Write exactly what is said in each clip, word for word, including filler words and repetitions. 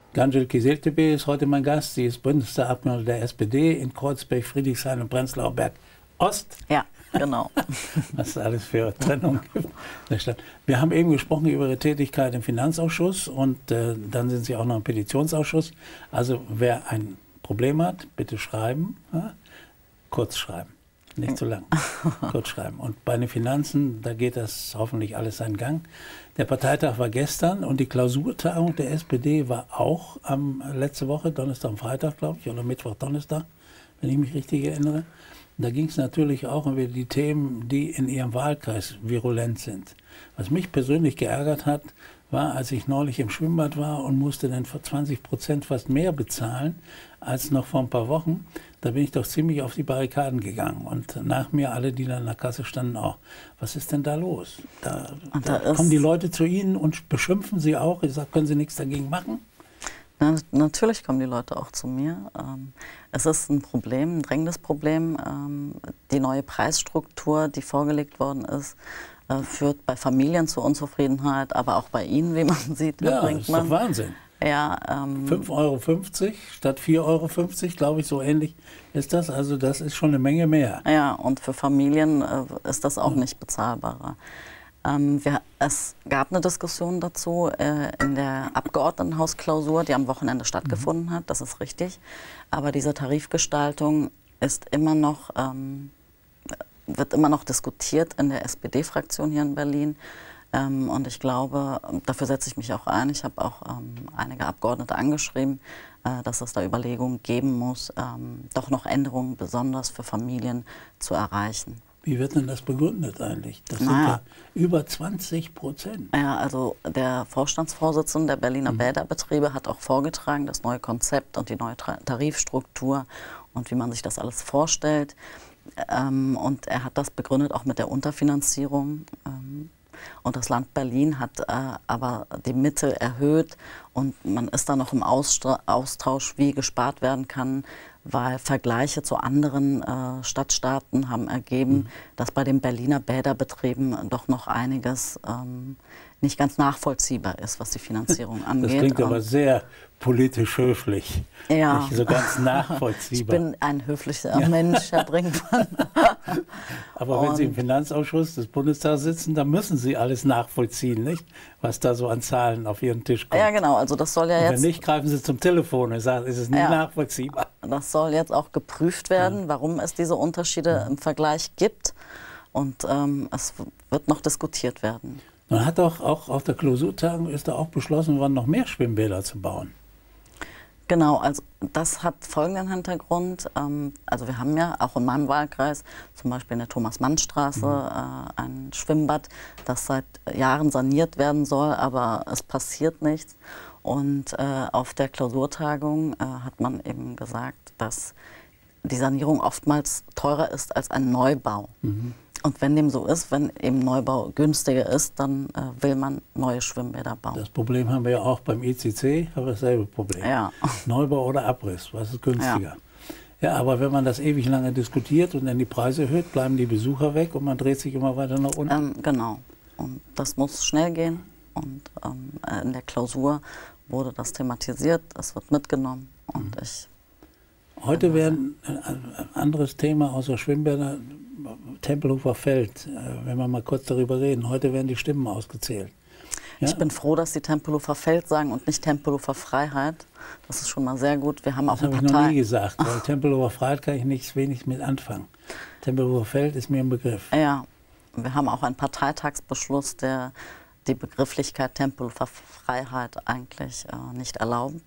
Gangel Kiseltepe ist heute mein Gast. Sie ist Bundestagsabgeordnete der S P D in Kreuzberg, Friedrichshain und Prenzlauer Berg Ost. Ja, genau. Was es alles für Trennung gibt in der Stadt. Wir haben eben gesprochen über Ihre Tätigkeit im Finanzausschuss und äh, dann sind Sie auch noch im Petitionsausschuss. Also wer ein Problem hat, bitte schreiben, ja? Kurz schreiben. Nicht zu lang. Kurz schreiben. Und bei den Finanzen, da geht das hoffentlich alles seinen Gang. Der Parteitag war gestern und die Klausurtagung der S P D war auch am, letzte Woche, Donnerstag und Freitag, glaube ich, oder Mittwoch, Donnerstag, wenn ich mich richtig erinnere. Und da ging es natürlich auch über die Themen, die in Ihrem Wahlkreis virulent sind. Was mich persönlich geärgert hat, war, als ich neulich im Schwimmbad war und musste dann für zwanzig Prozent fast mehr bezahlen als noch vor ein paar Wochen. Da bin ich doch ziemlich auf die Barrikaden gegangen. Und nach mir alle, die da in der Kasse standen, auch. Was ist denn da los? Da, da, da kommen die Leute zu Ihnen und beschimpfen Sie auch. Ich sage, können Sie nichts dagegen machen? Na, natürlich kommen die Leute auch zu mir. Ähm, es ist ein Problem, ein drängendes Problem. Ähm, die neue Preisstruktur, die vorgelegt worden ist, äh, führt bei Familien zu Unzufriedenheit, aber auch bei Ihnen, wie man sieht. Ja, das ist doch Wahnsinn. Ja, ähm, fünf Euro fünfzig statt vier Euro fünfzig, glaube ich, so ähnlich ist das. Also das ist schon eine Menge mehr. Ja, und für Familien äh, ist das auch ja. nicht bezahlbarer. Ähm, wir, es gab eine Diskussion dazu äh, in der Abgeordnetenhausklausur, die am Wochenende stattgefunden mhm. hat, das ist richtig. Aber diese Tarifgestaltung ist immer noch, ähm, wird immer noch diskutiert in der S P D-Fraktion hier in Berlin. Ähm, und ich glaube, dafür setze ich mich auch ein. Ich habe auch ähm, einige Abgeordnete angeschrieben, äh, dass es da Überlegungen geben muss, ähm, doch noch Änderungen besonders für Familien zu erreichen. Wie wird denn das begründet eigentlich? Das sind naja. ja über zwanzig Prozent. Ja, also der Vorstandsvorsitzende der Berliner mhm. Bäderbetriebe hat auch vorgetragen, das neue Konzept und die neue Tarifstruktur und wie man sich das alles vorstellt. Ähm, und er hat das begründet auch mit der Unterfinanzierung. Ähm, Und das Land Berlin hat äh, aber die Mittel erhöht und man ist da noch im Austra Austausch, wie gespart werden kann, weil Vergleiche zu anderen äh, Stadtstaaten haben ergeben, mhm. dass bei den Berliner Bäderbetrieben doch noch einiges ähm, nicht ganz nachvollziehbar ist, was die Finanzierung angeht. Das klingt aber sehr politisch höflich, ja. nicht so ganz nachvollziehbar. Ich bin ein höflicher ja. Mensch, Herr Brinkmann. Aber wenn Sie im Finanzausschuss des Bundestags sitzen, dann müssen Sie alles nachvollziehen, nicht? Was da so an Zahlen auf Ihren Tisch kommt. Ja, genau. Also das soll ja und jetzt. Wenn nicht, greifen Sie zum Telefon und sagen, es ist nicht ja. nachvollziehbar. Das soll jetzt auch geprüft werden, ja. warum es diese Unterschiede ja. im Vergleich gibt. Und ähm, es wird noch diskutiert werden. Man hat doch auch auf der Klausurtagung ist da auch beschlossen worden, noch mehr Schwimmbäder zu bauen. Genau, also das hat folgenden Hintergrund. Ähm, also wir haben ja auch in meinem Wahlkreis, zum Beispiel in der Thomas-Mann-Straße, mhm. äh, ein Schwimmbad, das seit Jahren saniert werden soll, aber es passiert nichts. Und äh, auf der Klausurtagung äh, hat man eben gesagt, dass die Sanierung oftmals teurer ist als ein Neubau. Mhm. Und wenn dem so ist, wenn eben Neubau günstiger ist, dann äh, will man neue Schwimmbäder bauen. Das Problem haben wir ja auch beim I C C, haben wir dasselbe Problem. Ja. Neubau oder Abriss, was ist günstiger? Ja. ja, aber wenn man das ewig lange diskutiert und dann die Preise erhöht, bleiben die Besucher weg und man dreht sich immer weiter nach unten. Ähm, genau. Und das muss schnell gehen. Und ähm, in der Klausur wurde das thematisiert, das wird mitgenommen. Und mhm. ich Heute wäre ein anderes Thema außer Schwimmbäder, Tempelhofer Feld, wenn wir mal kurz darüber reden. Heute werden die Stimmen ausgezählt. Ja? Ich bin froh, dass Sie Tempelhofer Feld sagen und nicht Tempelhofer Freiheit. Das ist schon mal sehr gut. Wir haben auch das eine habe Partei. ich noch nie gesagt, weil Tempelhofer Freiheit kann ich nichts wenig mit anfangen. Tempelhofer Feld ist mir ein Begriff. Ja, wir haben auch einen Parteitagsbeschluss, der die Begrifflichkeit Tempelhofer Freiheit eigentlich äh, nicht erlaubt.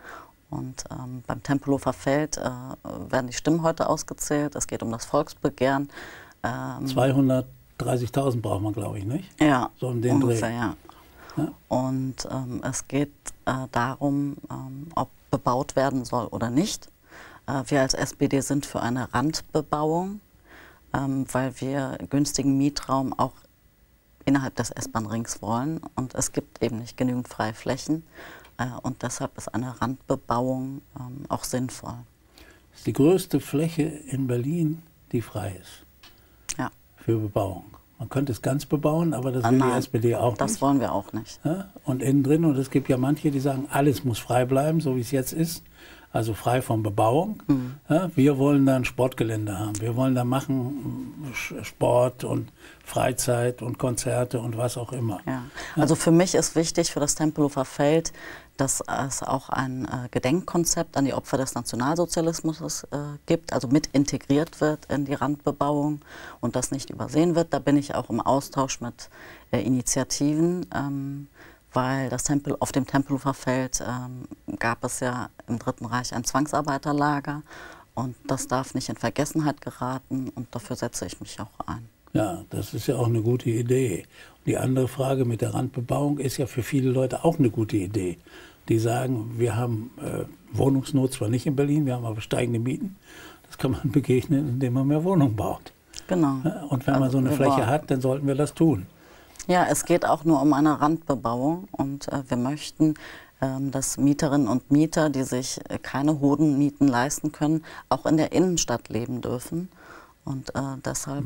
Und ähm, beim Tempelhofer Feld äh, werden die Stimmen heute ausgezählt. Es geht um das Volksbegehren. Ähm, zweihundertdreißigtausend braucht man, glaube ich, nicht? Ja, so um den ungefähr, Dreh. Ja. ja. Und ähm, es geht äh, darum, ähm, ob bebaut werden soll oder nicht. Äh, wir als S P D sind für eine Randbebauung, ähm, weil wir günstigen Mietraum auch innerhalb des S-Bahn-Rings wollen. Und es gibt eben nicht genügend freie Flächen. Und deshalb ist eine Randbebauung ähm, auch sinnvoll. Das ist die größte Fläche in Berlin, die frei ist. Ja. Für Bebauung. Man könnte es ganz bebauen, aber das Ah, will die nein, S P D auch das nicht. wollen wir auch nicht. Ja? Und innen drin, und es gibt ja manche, die sagen, alles muss frei bleiben, so wie es jetzt ist. Also frei von Bebauung. Mhm. Ja? Wir wollen da ein Sportgelände haben. Wir wollen da machen Sport und Freizeit und Konzerte und was auch immer. Ja. Also für mich ist wichtig für das Tempelhofer Feld, dass es auch ein äh, Gedenkkonzept an die Opfer des Nationalsozialismus äh, gibt, also mit integriert wird in die Randbebauung und das nicht übersehen wird. Da bin ich auch im Austausch mit äh, Initiativen, ähm, weil das Tempel, auf dem Tempelhofer Feld ähm, gab es ja im Dritten Reich ein Zwangsarbeiterlager und das darf nicht in Vergessenheit geraten und dafür setze ich mich auch ein. Ja, das ist ja auch eine gute Idee. Die andere Frage mit der Randbebauung ist ja für viele Leute auch eine gute Idee. Die sagen, wir haben äh, Wohnungsnot zwar nicht in Berlin, wir haben aber steigende Mieten. Das kann man begegnen, indem man mehr Wohnungen baut. Genau. Ja, und wenn man so eine Fläche hat, dann sollten wir das tun. Ja, es geht auch nur um eine Randbebauung und äh, wir möchten, ähm, dass Mieterinnen und Mieter, die sich äh, keine hohen Mieten leisten können, auch in der Innenstadt leben dürfen. Und äh, deshalb...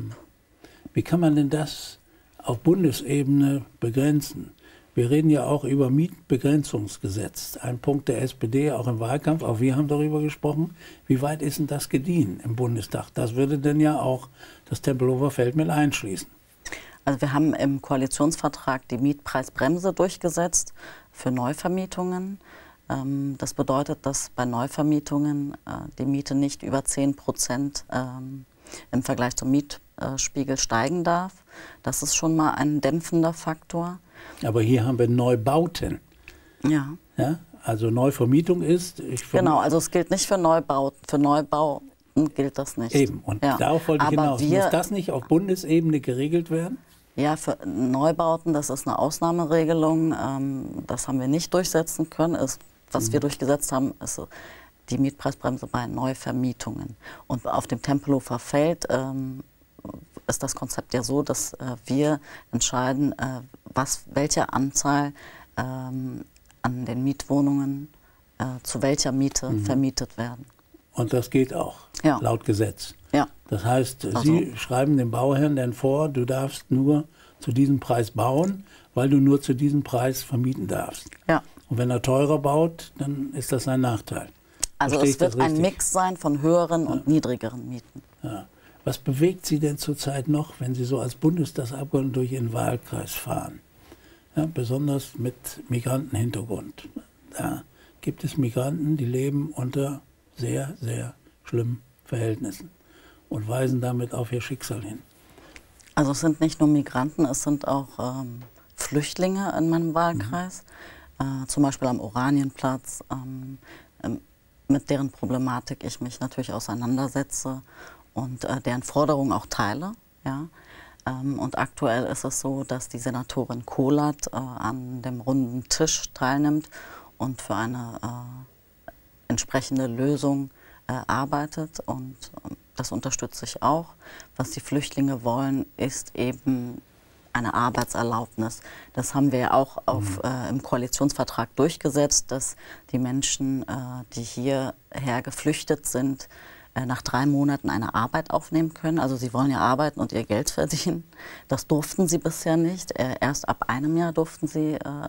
Wie kann man denn das auf Bundesebene begrenzen? Wir reden ja auch über Mietbegrenzungsgesetz. Ein Punkt der S P D, auch im Wahlkampf, auch wir haben darüber gesprochen. Wie weit ist denn das gediehen im Bundestag? Das würde denn ja auch das Tempelhofer Feld mit einschließen. Also wir haben im Koalitionsvertrag die Mietpreisbremse durchgesetzt für Neuvermietungen. Ähm, das bedeutet, dass bei Neuvermietungen äh, die Miete nicht über zehn Prozent ähm, im Vergleich zum Mietspiegel steigen darf. Das ist schon mal ein dämpfender Faktor. Aber hier haben wir Neubauten. Ja. Ja? Also Neuvermietung ist... Ich genau, also es gilt nicht für Neubauten. Für Neubauten gilt das nicht. Eben, und ja. darauf wollte ich Aber hinaus. wir, Muss das nicht auf Bundesebene geregelt werden? Ja, für Neubauten, das ist eine Ausnahmeregelung. Ähm, das haben wir nicht durchsetzen können. Es, was mhm. wir durchgesetzt haben, ist die Mietpreisbremse bei Neuvermietungen. Und auf dem Tempelhofer Feld ähm, ist das Konzept ja so, dass äh, wir entscheiden, äh, was, welche Anzahl ähm, an den Mietwohnungen äh, zu welcher Miete mhm. vermietet werden. Und das geht auch, ja. laut Gesetz. Ja. Das heißt, also. Sie schreiben dem Bauherrn dann vor, du darfst nur zu diesem Preis bauen, weil du nur zu diesem Preis vermieten darfst. Ja. Und wenn er teurer baut, dann ist das ein Nachteil. Also Verstehe es wird ein Mix sein von höheren ja. und niedrigeren Mieten. Ja. Was bewegt Sie denn zurzeit noch, wenn Sie so als Bundestagsabgeordnete durch Ihren Wahlkreis fahren? Ja, besonders mit Migrantenhintergrund. Da gibt es Migranten, die leben unter sehr, sehr schlimmen Verhältnissen und weisen damit auf ihr Schicksal hin. Also es sind nicht nur Migranten, es sind auch ähm, Flüchtlinge in meinem Wahlkreis, mhm. äh, zum Beispiel am Oranienplatz, ähm, ähm, mit deren Problematik ich mich natürlich auseinandersetze und äh, deren Forderungen auch teile. Ja? Ähm, und aktuell ist es so, dass die Senatorin Kolat äh, an dem runden Tisch teilnimmt und für eine äh, entsprechende Lösung äh, arbeitet. Und äh, das unterstütze ich auch. Was die Flüchtlinge wollen, ist eben eine Arbeitserlaubnis. Das haben wir ja auch auf, äh, im Koalitionsvertrag durchgesetzt, dass die Menschen, äh, die hierher geflüchtet sind, äh, nach drei Monaten eine Arbeit aufnehmen können. Also sie wollen ja arbeiten und ihr Geld verdienen. Das durften sie bisher nicht. Äh, erst ab einem Jahr durften sie äh,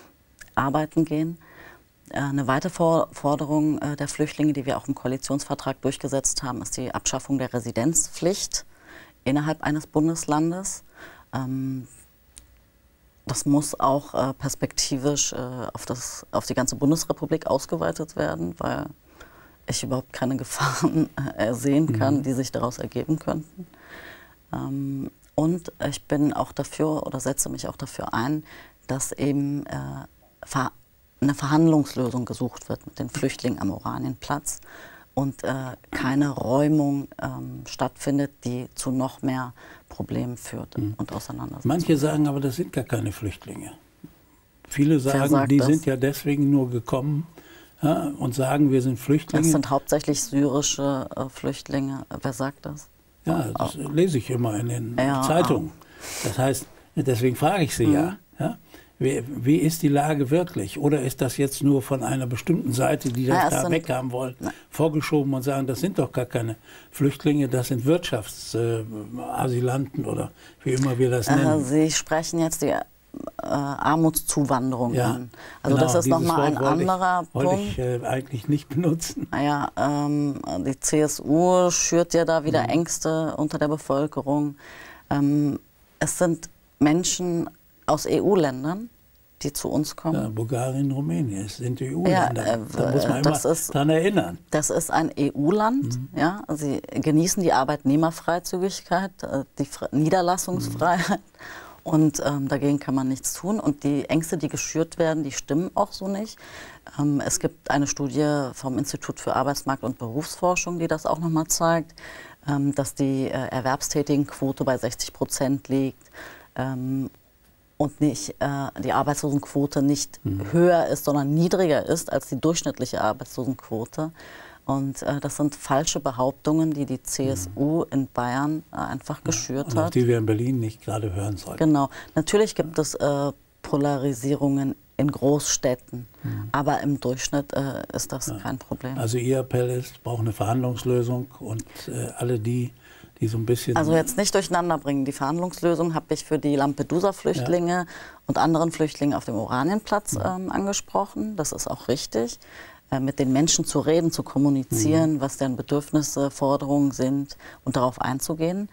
arbeiten gehen. Äh, eine weitere Forderung äh, der Flüchtlinge, die wir auch im Koalitionsvertrag durchgesetzt haben, ist die Abschaffung der Residenzpflicht innerhalb eines Bundeslandes. Das muss auch äh, perspektivisch äh, auf, das, auf die ganze Bundesrepublik ausgeweitet werden, weil ich überhaupt keine Gefahren äh, sehen kann, mhm. die sich daraus ergeben könnten. Ähm, und ich bin auch dafür oder setze mich auch dafür ein, dass eben äh, ver eine Verhandlungslösung gesucht wird mit den Flüchtlingen am Oranienplatz und äh, keine Räumung ähm, stattfindet, die zu noch mehr Problemen führt mhm. und Auseinandersetzungen. Manche sagen aber, das sind gar keine Flüchtlinge. Viele sagen, die das? sind ja deswegen nur gekommen ja, und sagen, wir sind Flüchtlinge. Das sind hauptsächlich syrische äh, Flüchtlinge. Wer sagt das? Ja, das oh. lese ich immer in den ja, Zeitungen. Das heißt, deswegen frage ich Sie mhm. ja, ja. wie, wie ist die Lage wirklich? Oder ist das jetzt nur von einer bestimmten Seite, die das Ja, da weghaben wollen, vorgeschoben und sagen, das sind doch gar keine Flüchtlinge, das sind Wirtschaftsasylanten äh, oder wie immer wir das nennen. Äh, Sie sprechen jetzt die äh, Armutszuwanderung ja, an. Also genau, das ist nochmal ein anderer ich, wollte Punkt. ich äh, eigentlich nicht benutzen. Naja, ähm, die C S U schürt ja da wieder mhm. Ängste unter der Bevölkerung. Ähm, es sind Menschen aus E U-Ländern, die zu uns kommen. Ja, Bulgarien, Rumänien, es sind E U-Länder. Ja, äh, da muss man immer ist, dran erinnern. Das ist ein E U-Land. Mhm. Ja? Sie genießen die Arbeitnehmerfreizügigkeit, die Niederlassungsfreiheit. Mhm. Und ähm, dagegen kann man nichts tun. Und die Ängste, die geschürt werden, die stimmen auch so nicht. Ähm, es gibt eine Studie vom Institut für Arbeitsmarkt- und Berufsforschung, die das auch nochmal zeigt, ähm, dass die äh, Erwerbstätigenquote bei sechzig Prozent liegt. Ähm, und nicht, äh, die Arbeitslosenquote nicht mhm. höher ist, sondern niedriger ist als die durchschnittliche Arbeitslosenquote. Und äh, das sind falsche Behauptungen, die die C S U mhm. in Bayern äh, einfach ja, geschürt und auf hat. Die wir in Berlin nicht gerade hören sollten. Genau. Natürlich gibt es äh, Polarisierungen in Großstädten, mhm. aber im Durchschnitt äh, ist das ja. kein Problem. Also Ihr Appell ist, braucht eine Verhandlungslösung und äh, alle die, die so ein bisschen... Also jetzt nicht durcheinander bringen. Die Verhandlungslösung habe ich für die Lampedusa-Flüchtlinge ja. und anderen Flüchtlinge auf dem Oranienplatz mhm. ähm, angesprochen. Das ist auch richtig. Äh, mit den Menschen zu reden, zu kommunizieren, mhm. was deren Bedürfnisse, Forderungen sind und darauf einzugehen.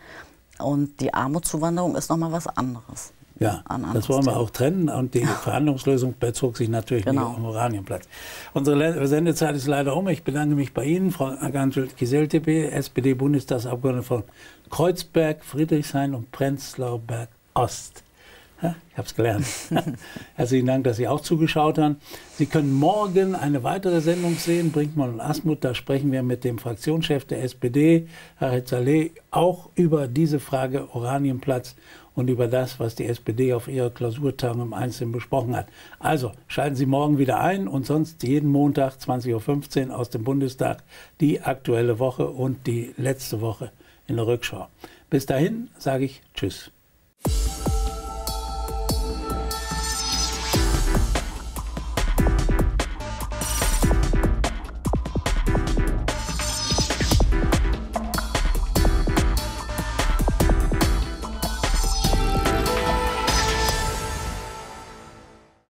Und die Armutszuwanderung ist nochmal was anderes. Ja, das wollen wir auch trennen und die Verhandlungslösung bezog sich natürlich genau. nicht auf den Oranienplatz. Unsere Sendezeit ist leider um. Ich bedanke mich bei Ihnen, Frau Arcangel-Kieseltepe, S P D-Bundestagsabgeordnete von Kreuzberg, Friedrichshain und Prenzlauer Berg Ost. Ja, ich habe es gelernt. Herzlichen Dank, dass Sie auch zugeschaut haben. Sie können morgen eine weitere Sendung sehen, Brinkmann und Asmuth. Da sprechen wir mit dem Fraktionschef der S P D, Harit Saleh, auch über diese Frage Oranienplatz und über das, was die S P D auf ihrer Klausurtagung im Einzelnen besprochen hat. Also schalten Sie morgen wieder ein und sonst jeden Montag zwanzig Uhr fünfzehn aus dem Bundestag die Aktuelle Woche und die letzte Woche in der Rückschau. Bis dahin sage ich Tschüss.